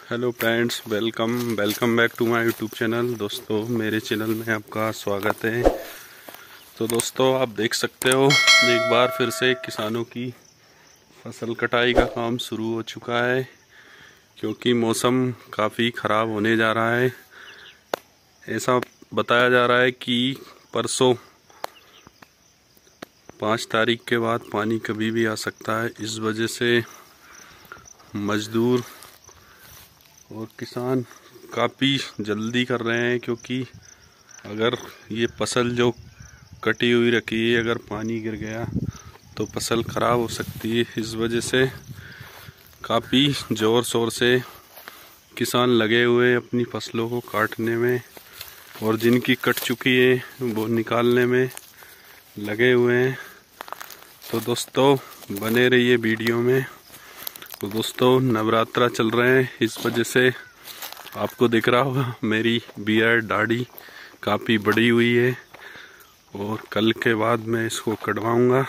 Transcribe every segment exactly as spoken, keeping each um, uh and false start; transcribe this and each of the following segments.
Hello friends, welcome welcome back to my YouTube channel. दोस्तों, मेरे channel में आपका स्वागत है। तो दोस्तों, आप देख सकते हो एक बार फिर से किसानों की फसल कटाई का काम शुरू हो चुका है, क्योंकि मौसम काफ़ी ख़राब होने जा रहा है। ऐसा बताया जा रहा है कि परसों पाँच तारीख के बाद पानी कभी भी आ सकता है। इस वजह से मजदूर और किसान काफ़ी जल्दी कर रहे हैं, क्योंकि अगर ये फसल जो कटी हुई रखी है, अगर पानी गिर गया तो फसल ख़राब हो सकती है। इस वजह से काफ़ी ज़ोर शोर से किसान लगे हुए अपनी फसलों को काटने में, और जिनकी कट चुकी है वो निकालने में लगे हुए हैं। तो दोस्तों, बने रहिए वीडियो में। तो दोस्तों, नवरात्रा चल रहे हैं, इस वजह से आपको दिख रहा होगा मेरी बियर्ड दाढ़ी काफ़ी बड़ी हुई है, और कल के बाद मैं इसको कटवाऊंगा।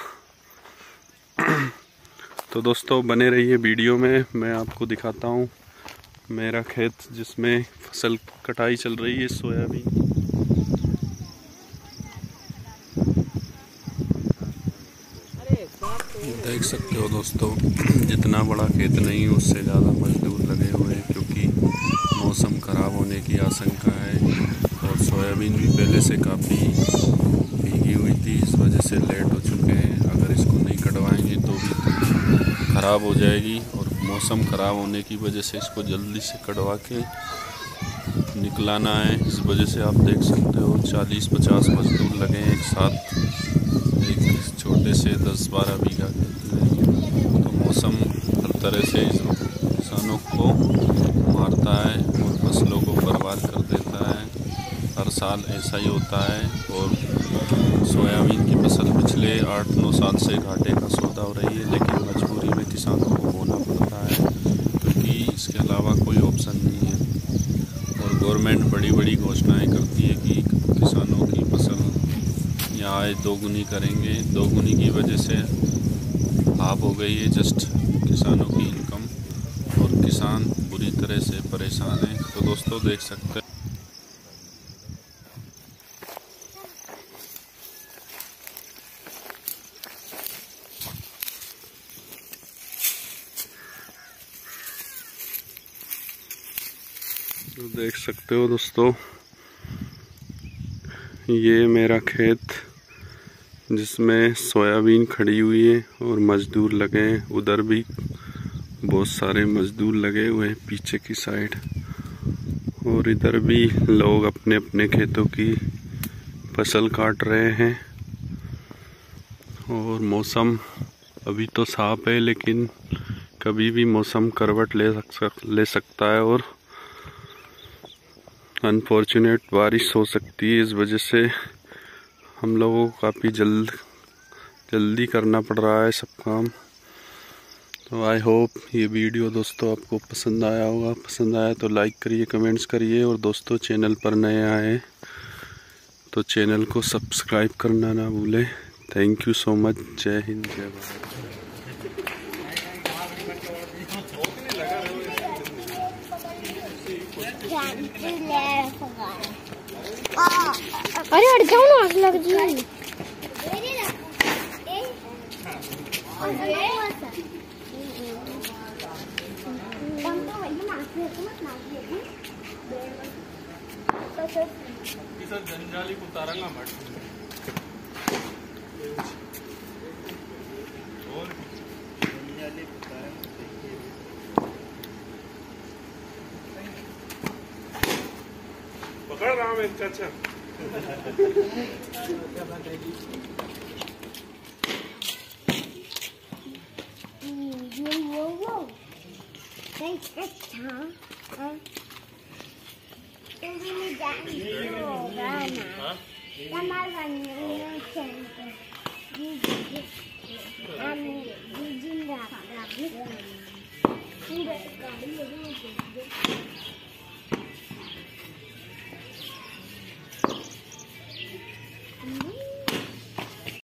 तो दोस्तों, बने रहिए वीडियो में। मैं आपको दिखाता हूँ मेरा खेत जिसमें फसल कटाई चल रही है, सोयाबीन। देख सकते हो दोस्तों, जितना बड़ा खेत नहीं उससे ज़्यादा मजदूर लगे हुए हैं, क्योंकि मौसम ख़राब होने की आशंका है। और सोयाबीन भी पहले से काफ़ी भीगी हुई थी, इस वजह से लेट हो चुके हैं। अगर इसको नहीं कटवाएंगे तो भी ख़राब हो जाएगी, और मौसम ख़राब होने की वजह से इसको जल्दी से कटवा के निकलाना है। इस वजह से आप देख सकते हो चालीस पचास मजदूर लगे हैं एक साथ, एक छोटे से दस बारह बीघा खेत में। तो मौसम हर तरह से किसानों को मारता है और फसलों को बर्बाद कर देता है। हर साल ऐसा ही होता है, और सोयाबीन की फसल पिछले आठ नौ साल से घाटे का सौदा हो रही है, लेकिन मजबूरी में किसानों को बोना पड़ता है, क्योंकि इसके अलावा कोई ऑप्शन नहीं है। और गवर्नमेंट बड़ी बड़ी घोषणाएं करती है कि किसानों की फसल या आय दोगुनी करेंगे। दोगुनी की वजह से हाफ हो गई है जस्ट किसानों की इनकम, और किसान बुरी तरह से परेशान है। तो दोस्तों, देख सकते हैं तो देख सकते हो दोस्तों, ये मेरा खेत जिसमें सोयाबीन खड़ी हुई है और मजदूर लगे हैं। उधर भी बहुत सारे मजदूर लगे हुए हैं पीछे की साइड, और इधर भी लोग अपने अपने खेतों की फसल काट रहे हैं। और मौसम अभी तो साफ है, लेकिन कभी भी मौसम करवट ले सक ले सकता है, और अनफॉर्चुनेट बारिश हो सकती है। इस वजह से हम लोगों को काफ़ी जल्द जल्दी करना पड़ रहा है सब काम। तो आई होप ये वीडियो दोस्तों आपको पसंद आया होगा। पसंद आया तो लाइक करिए, कमेंट्स करिए, और दोस्तों, चैनल पर नए आए तो चैनल को सब्सक्राइब करना ना भूलें। Thank you so much. जय हिंद, जय भारत। अरे हट जाओ ना, आग लग जी। जंजाली को उतारंगा मत। पकड़ रहा हूँ एक चाचा। Lamar